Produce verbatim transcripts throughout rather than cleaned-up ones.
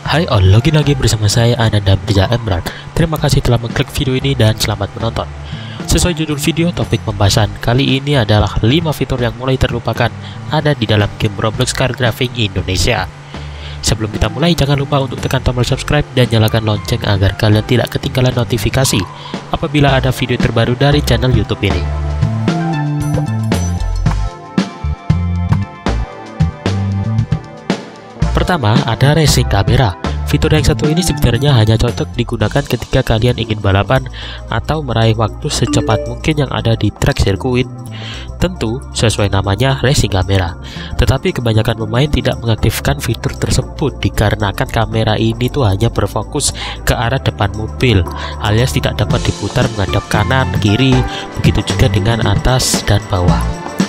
Hai all, login lagi bersama saya Ananda Mirza Emran. Terima kasih telah mengklik video ini dan selamat menonton. Sesuai judul video, topik pembahasan kali ini adalah lima fitur yang mulai terlupakan ada di dalam game Roblox Car Driving Indonesia. Sebelum kita mulai, jangan lupa untuk tekan tombol subscribe dan nyalakan lonceng agar kalian tidak ketinggalan notifikasi apabila ada video terbaru dari channel YouTube ini. Pertama, ada racing camera. Fitur yang satu ini sebenarnya hanya cocok digunakan ketika kalian ingin balapan atau meraih waktu secepat mungkin yang ada di track sirkuit. Tentu sesuai namanya racing camera. Tetapi kebanyakan pemain tidak mengaktifkan fitur tersebut dikarenakan kamera ini tuh hanya berfokus ke arah depan mobil, alias tidak dapat diputar menghadap kanan, kiri, begitu juga dengan atas dan bawah.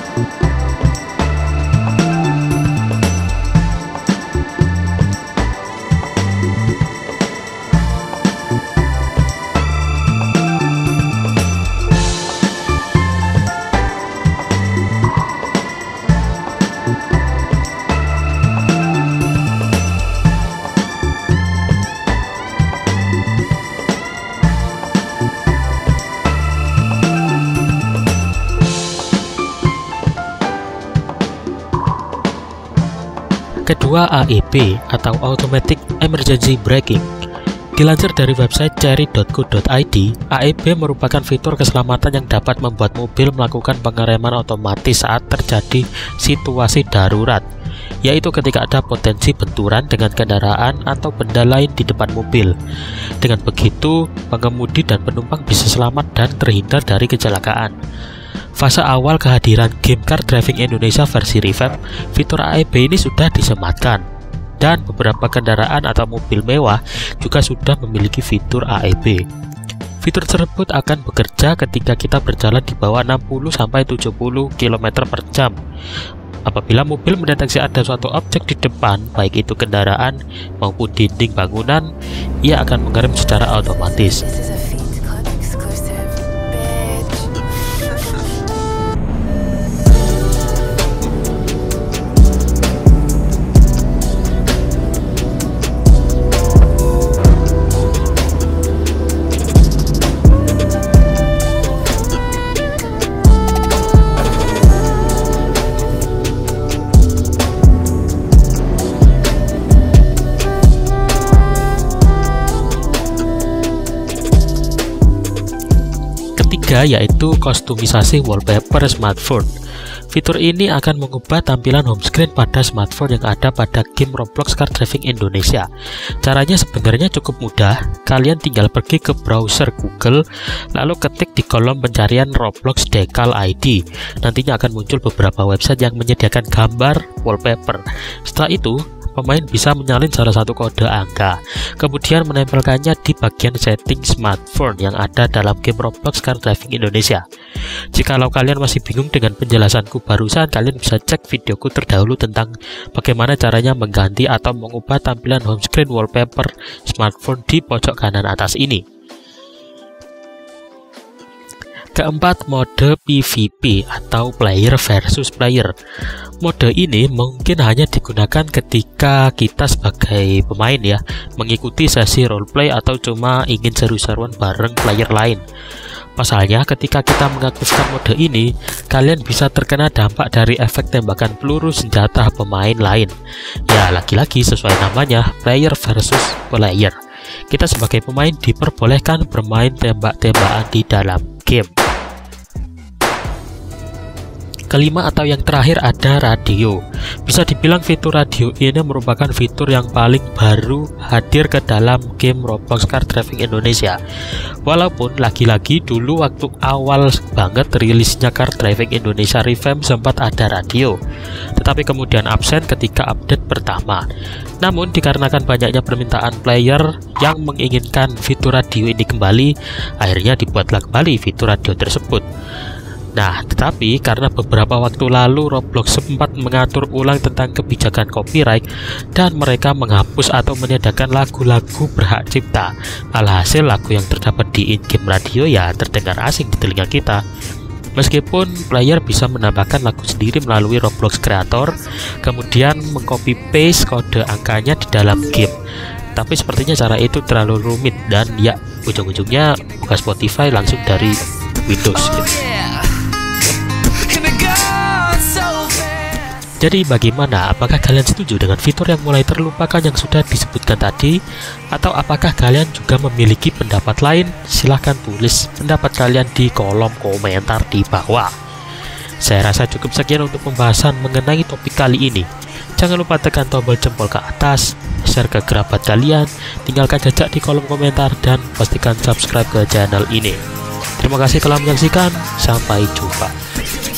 Kedua, A E B atau Automatic Emergency Braking. Dilansir dari website cherry dot co dot i d, A E B merupakan fitur keselamatan yang dapat membuat mobil melakukan pengereman otomatis saat terjadi situasi darurat, yaitu ketika ada potensi benturan dengan kendaraan atau benda lain di depan mobil. Dengan begitu, pengemudi dan penumpang bisa selamat dan terhindar dari kecelakaan. Fase awal kehadiran game Car Driving Indonesia versi revamp, fitur A E B ini sudah disematkan, dan beberapa kendaraan atau mobil mewah juga sudah memiliki fitur A E B. Fitur tersebut akan bekerja ketika kita berjalan di bawah enam puluh sampai tujuh puluh kilometer per jam. Apabila mobil mendeteksi ada suatu objek di depan, baik itu kendaraan maupun dinding bangunan, ia akan mengerem secara otomatis. Yaitu kostumisasi wallpaper smartphone. Fitur ini akan mengubah tampilan home screen pada smartphone yang ada pada game Roblox Car Driving Indonesia. Caranya sebenarnya cukup mudah. Kalian tinggal pergi ke browser Google, lalu ketik di kolom pencarian Roblox Decal I D. Nantinya akan muncul beberapa website yang menyediakan gambar wallpaper. Setelah itu, pemain bisa menyalin salah satu kode angka, kemudian menempelkannya di bagian setting smartphone yang ada dalam game Roblox Car Driving Indonesia. Jikalau kalian masih bingung dengan penjelasanku barusan, kalian bisa cek videoku terdahulu tentang bagaimana caranya mengganti atau mengubah tampilan home screen wallpaper smartphone di pojok kanan atas ini. Keempat, mode P V P atau player versus player. Mode ini mungkin hanya digunakan ketika kita sebagai pemain ya, mengikuti sesi roleplay atau cuma ingin seru-seruan bareng player lain. Pasalnya, ketika kita mengaktifkan mode ini, kalian bisa terkena dampak dari efek tembakan peluru senjata pemain lain. Ya, lagi-lagi sesuai namanya, player versus player. Kita sebagai pemain diperbolehkan bermain tembak-tembakan di dalam game. Kelima atau yang terakhir ada radio. Bisa dibilang fitur radio ini merupakan fitur yang paling baru hadir ke dalam game Roblox Car Driving Indonesia. Walaupun lagi-lagi dulu waktu awal banget rilisnya Car Driving Indonesia revamp sempat ada radio, tetapi kemudian absen ketika update pertama. Namun dikarenakan banyaknya permintaan player yang menginginkan fitur radio ini kembali, akhirnya dibuatlah kembali fitur radio tersebut. Nah, tetapi karena beberapa waktu lalu Roblox sempat mengatur ulang tentang kebijakan copyright dan mereka menghapus atau meniadakan lagu-lagu berhak cipta. Alhasil lagu yang terdapat di in-game radio ya terdengar asing di telinga kita. Meskipun player bisa menambahkan lagu sendiri melalui Roblox Creator, kemudian mengcopy paste kode angkanya di dalam game. Tapi sepertinya cara itu terlalu rumit dan ya ujung-ujungnya buka Spotify langsung dari Windows gitu. Jadi bagaimana? Apakah kalian setuju dengan fitur yang mulai terlupakan yang sudah disebutkan tadi? Atau apakah kalian juga memiliki pendapat lain? Silahkan tulis pendapat kalian di kolom komentar di bawah. Saya rasa cukup sekian untuk pembahasan mengenai topik kali ini. Jangan lupa tekan tombol jempol ke atas, share ke kerabat kalian, tinggalkan jejak di kolom komentar, dan pastikan subscribe ke channel ini. Terima kasih telah menyaksikan, sampai jumpa.